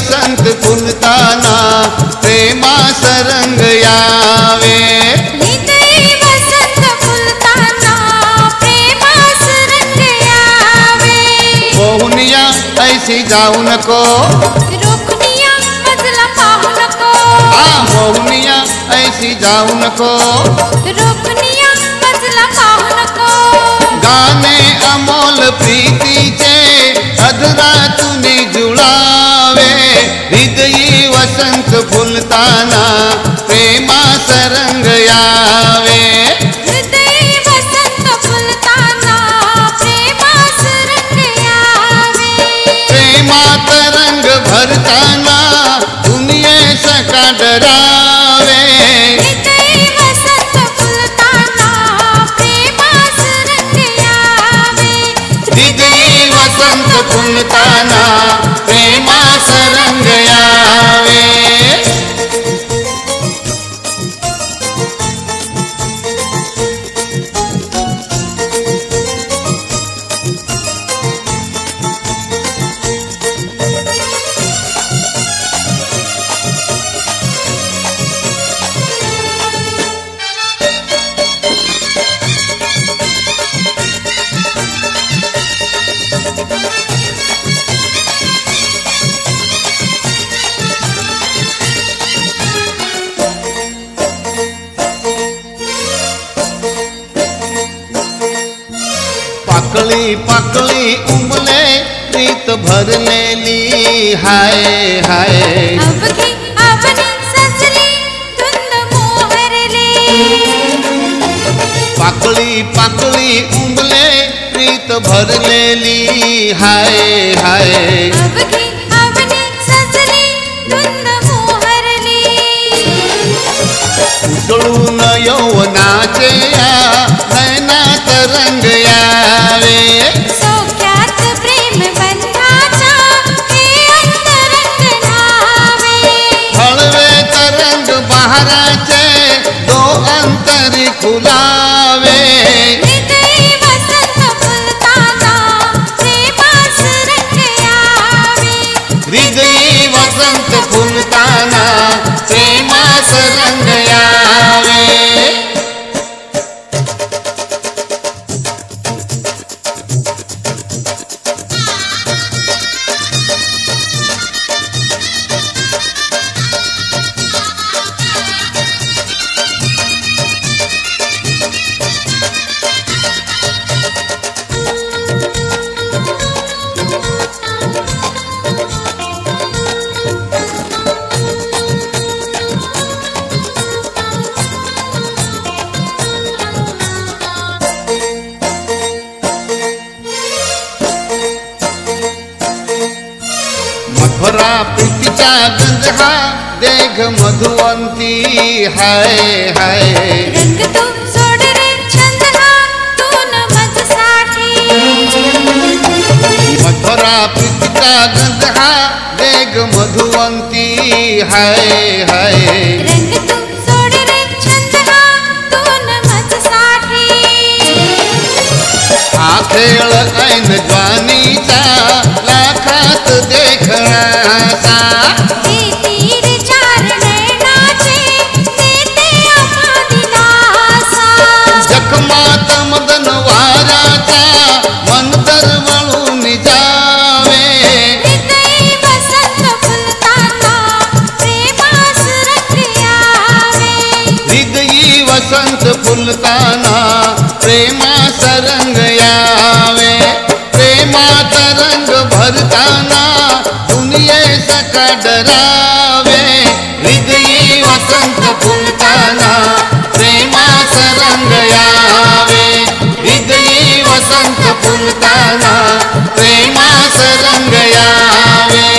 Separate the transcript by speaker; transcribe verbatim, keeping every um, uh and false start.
Speaker 1: वसंत फुलताना प्रेमास रंग यावे।
Speaker 2: हृदय वसंत फुलताना प्रेमास रंग यावे।
Speaker 1: मोहनिया ऐसी जाऊ नको,
Speaker 2: रोखनिया मजला पाहू नको।
Speaker 1: आ मोहनिया ऐसी जाऊ नको,
Speaker 2: रोखनिया मजला पाहू नको।
Speaker 1: गाणे अमोल प्रीतीचे अधरा तुने जुळावे। हृदयी वसंत फुलताना प्रेमास रंग यावे।
Speaker 2: हृदय वसंत फुलताना प्रेमास रंग यावे।
Speaker 1: प्रेमात रंग भरताना दुनियेस का डरावे।
Speaker 2: हृदय वसंत फुलताना प्रेमास रंग यावे।
Speaker 1: हृदयी वसंत फुलताना प्रेमास रंग यावे। पाकळी पाकळी उमले प्रीत भरलेली हाय हाय।
Speaker 2: अवघी अवनी सजली धुंद मोहरली।
Speaker 1: पाकळी पाकळी उमले प्रीत भरलेली हाय हाय।
Speaker 2: अवघी अवनी सजली धुंद मोहरली।
Speaker 1: उसळून यौवनाचे या नयनात रंग यावे।
Speaker 2: सौख्यात प्रेम बंधाचा हे अंतरंग न्हावे।
Speaker 1: हळवे तरंग बहाराचे दो अंतरी खुलावे।
Speaker 2: हृदय वसंत फुलताना प्रेमास रंग यावे।
Speaker 1: हृदयी वसंत फुलताना प्रेमास रंग यावे। मधुरा प्रीतीचा गंध हा देख मधुवंती हाय हाय।
Speaker 2: रंग तू सोड रे छंद हा तू न माझ्यासाठी।
Speaker 1: मधुरा प्रीतीचा गंध हा देख मधुवंती हाय हाय।
Speaker 2: रंग तू सोड रे छंद हा तू न माझ्यासाठी।
Speaker 1: हा खेळ ऐन ज्वानीचा लाखात देखणाचा।
Speaker 2: हे तीर चार नयनाचे देते आम्हा दिलासा।
Speaker 1: जखमात मदन वाराचा मन दरवळून जावे।
Speaker 2: हृदय वसंत फुलताना प्रेमास रंग यावे।
Speaker 1: हृदयी वसंत फुलताना प्रेमास रंग यावे। प्रेमात रंग भरताना दुनियेस का डरावे। हृदयी वसंत फुलताना प्रेमास रंग यावे। हृदयी वसंत फुलताना प्रेमास रंग यावे।